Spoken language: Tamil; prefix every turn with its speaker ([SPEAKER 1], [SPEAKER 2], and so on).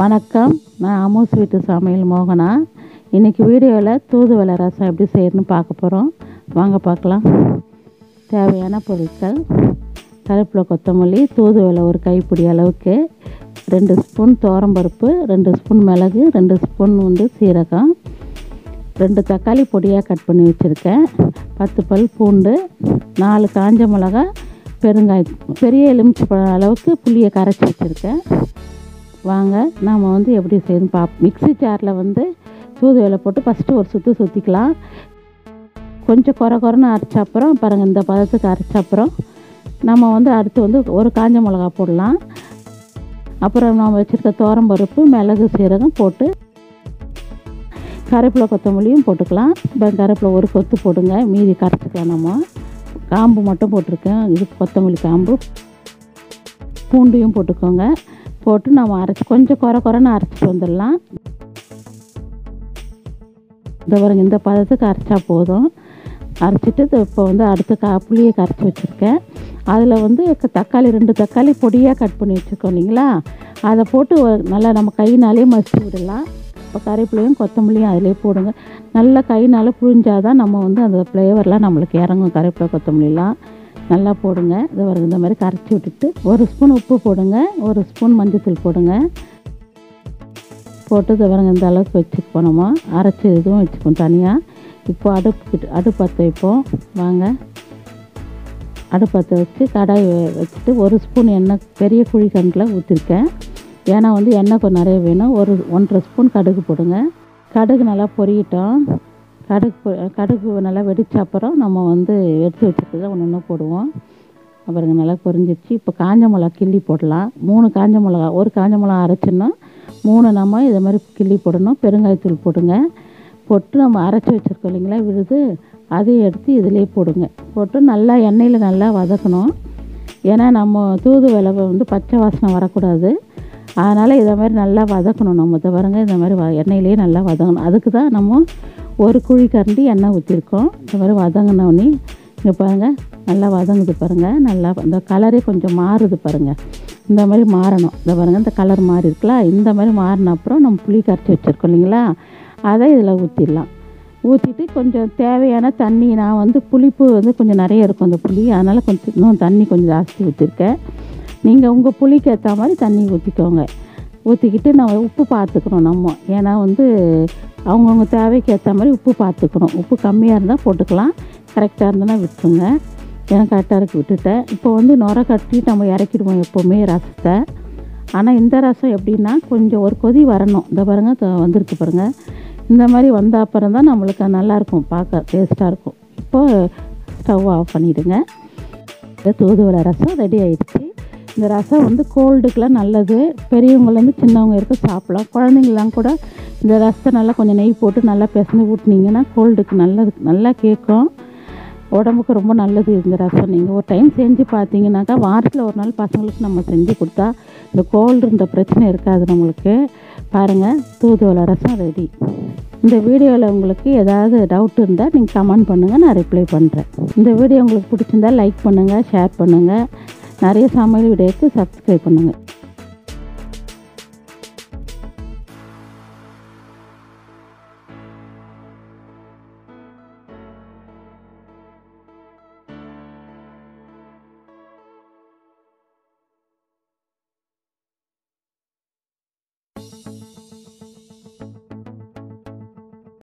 [SPEAKER 1] வணக்கம், நான் அம்மு ஸ்வீட்டு சமையல் மோகனா. இன்றைக்கி வீடியோவில் தூதுவளை ரசம் எப்படி செய்யணும்னு பார்க்க போகிறோம். வாங்க பார்க்கலாம். தேவையான பொருட்கள்: கருவேப்பிலை, கொத்தமல்லி, தூதுவளை ஒரு கைப்பிடி அளவுக்கு, 2 ஸ்பூன் துவரம்பருப்பு, 2 ஸ்பூன் மிளகு, 2 ஸ்பூன் சீரகம், 2 தக்காளி பொடியாக கட் பண்ணி வச்சுருக்கேன், 10 பல் பூண்டு, 4 காஞ்ச மிளகா, பெருங்காயம், பெரிய எலுமிச்சைப்பழம் அளவுக்கு புளியை கரைச்சி வச்சுருக்கேன். வாங்க நாம் எப்படி செய்யணும் மிக்ஸி ஜாரில் தூதுவளை போட்டு ஃபஸ்ட்டு ஒரு சுற்று சுற்றிக்கலாம். கொஞ்சம் குறைன்னு அரைச்ச அப்புறம் பாருங்கள், இந்த பதத்துக்கு அரைச்ச அப்புறம் நம்ம அடுத்து ஒரு காஞ்ச மிளகா போடலாம். அப்புறம் நம்ம வச்சுருக்க துவரம்பருப்பு, மிளகு, சீரகம் போட்டு கருவேப்பிலை, கொத்தமல்லியும் போட்டுக்கலாம். இப்போ கருவேப்பிலை ஒரு கொத்து போடுங்க, மீதி கரைச்சிக்கலாம். நம்ம காம்பு மட்டும் போட்டிருக்கேன், இது கொத்தமல்லி காம்பு. பூண்டையும் போட்டுக்கோங்க. போட்டு நம்ம அரைச்சி கொஞ்சம் குறைன்னு அரைச்சிட்டு வந்துடலாம். இந்த பாருங்க, இந்த பதத்துக்கு அரைச்சா போதும். அரைச்சிட்டு இப்போ அடுத்து புளியை கரைச்சி வச்சுருக்கேன். அதில் தக்காளி 2 தக்காளி பொடியாக கட் பண்ணி வச்சுருக்கோம் இல்லைங்களா, அதை போட்டு நல்லா நம்ம கையினாலே மசிச்சு விடலாம். இப்போ கறிவேப்பிலையும் கொத்தமல்லியும் அதிலே போடுங்க. நல்லா கையினால் புழிஞ்சாதான் நம்ம அந்த ஃப்ளேவர்லாம் நம்மளுக்கு இறங்கும். கறிவேப்பிலை, கொத்தமல்லிலாம் நல்லா போடுங்க. இது வருது, இந்த மாதிரி கரைச்சி விட்டுட்டு 1 ஸ்பூன் உப்பு போடுங்க, 1 ஸ்பூன் மஞ்சத்தூள் போடுங்க. போட்டு இது வருங்க, இந்த அளவுக்கு வச்சுப்போம். நம்ம அரைச்சி இதுவும் வச்சுப்போம் தனியாக. இப்போ அடுப்பு பற்ற வைப்போம். வாங்க, அடுப்பு பற்ற வச்சு கடாய் வச்சுட்டு 1 ஸ்பூன் எண்ணெய் பெரிய குழிக்கண்டில் ஊற்றிருக்கேன். ஏன்னா எண்ணெய் கொஞ்சம் நிறைய வேணும். 1.5 ஸ்பூன் கடுகு போடுங்க. கடுகு நல்லா பொரியட்டும். கடுகு நல்லா வெடித்த அப்புறம் நம்ம எடுத்து வச்சுருக்கதை ஒன்று போடுவோம். அப்புறம் நல்லா பொரிஞ்சிடுச்சு. இப்போ காஞ்ச மிளகா கிள்ளி போடலாம். 3 காஞ்ச மிளகா, ஒரு காஞ்ச மிளகா அரைச்சிடணும், 3 நம்ம இதை மாதிரி கிள்ளி போடணும். பெருங்காயத்தூள் போடுங்க. போட்டு நம்ம அரைச்சி வச்சுருக்கோம் இல்லைங்களா விழுது, அதையும் எடுத்து இதிலே போடுங்க. போட்டு நல்லா எண்ணெயில் நல்லா வதக்கணும். ஏன்னா நம்ம தூதுவளை பச்சை வாசனை வரக்கூடாது. அதனால் இதை மாதிரி நல்லா வதக்கணும். நம்ம இதை பாருங்க, இந்த மாதிரி எண்ணெயிலே நல்லா வதங்கணும். அதுக்கு தான் நம்ம ஒரு குழி கரண்டி எண்ணெய் ஊற்றிருக்கோம். இந்த மாதிரி வதங்கினோடனே இங்கே பாருங்கள், நல்லா வதங்குது பாருங்கள். நல்லா இந்த கலரே கொஞ்சம் மாறுது பாருங்கள். இந்த மாதிரி மாறணும். இந்த பாருங்கள், இந்த கலர் மாறி இருக்கலாம். இந்த மாதிரி மாறின அப்புறம் நம்ம புளி கரைச்சி வச்சுருக்கோம் இல்லைங்களா, அதை இதில் ஊற்றிடலாம். ஊற்றிட்டு கொஞ்சம் தேவையான தண்ணி, நான் புளிப்பு கொஞ்சம் நிறைய இருக்கும் அந்த புளி, அதனால் கொஞ்சம் இன்னும் தண்ணி கொஞ்சம் ஜாஸ்தி ஊற்றிருக்கேன். நீங்கள் உங்கள் புளிக்கு ஏற்ற மாதிரி தண்ணி ஊற்றிக்கோங்க. ஊற்றிக்கிட்டு நம்ம உப்பு பார்த்துக்கணும். நம்ம ஏன்னா அவங்கவுங்க தேவைக்கு ஏற்ற மாதிரி உப்பு பார்த்துக்கணும். உப்பு கம்மியாக இருந்தால் போட்டுக்கலாம், கரெக்டாக இருந்ததுன்னா விட்டுருங்க. ஏன்னா கரெக்டாக இருக்கு விட்டுட்டேன். இப்போ நுரை கட்டி நம்ம இறக்கிடுவோம் எப்போவுமே ரசத்தை. ஆனால் இந்த ரசம் எப்படின்னா கொஞ்சம் ஒரு கொதி வரணும். இந்த பாருங்கள், வந்திருக்கு பாருங்கள். இந்த மாதிரி வந்த அப்புறம் தான் நம்மளுக்கு நல்லாயிருக்கும், பார்க்க டேஸ்ட்டாக இருக்கும். இப்போது ஸ்டவ் ஆஃப் பண்ணிவிடுங்க. தூதுவளை ரசம் ரெடி ஆகிடுச்சு. இந்த ரசம் கோல்டுக்கெலாம் நல்லது. பெரியவங்கலேருந்து சின்னவங்க இருக்க சாப்பிட்லாம். குழந்தைங்களாம் கூட இந்த ரசத்தை நல்லா கொஞ்சம் நெய் போட்டு நல்லா பிசைஞ்சு ஊட்டினீங்கன்னா கோல்டுக்கு நல்லது, நல்லா கேட்கும். உடம்புக்கு ரொம்ப நல்லது இந்த ரசம். நீங்கள் ஒரு டைம் செஞ்சு பார்த்தீங்கன்னாக்கா வாரத்தில் ஒரு நாள் பசங்களுக்கு நம்ம செஞ்சு கொடுத்தா இந்த கோல்டுன்ற பிரச்சனை இருக்காது நம்மளுக்கு. பாருங்கள், தூதுவளை ரசம் ரெடி. இந்த வீடியோவில் உங்களுக்கு ஏதாவது டவுட் இருந்தால் நீங்கள் கமெண்ட் பண்ணுங்கள், நான் ரிப்ளை பண்ணுறேன். இந்த வீடியோ உங்களுக்கு பிடிச்சிருந்தால் லைக் பண்ணுங்கள், ஷேர் பண்ணுங்கள். நிறைய சமையல் வீடியோக்கு சப்ஸ்கிரைப் பண்ணுங்கள்.